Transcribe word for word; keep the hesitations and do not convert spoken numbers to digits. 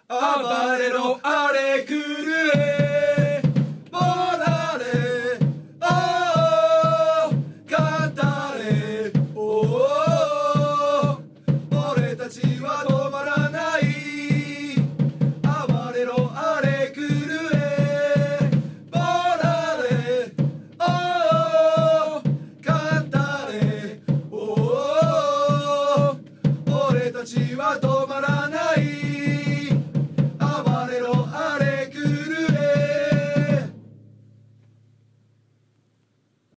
暴れろ荒れ狂えモラレおー語れおー俺たちは止まらない暴れろ荒れ狂えモラレおー語れおー俺たちは止まらない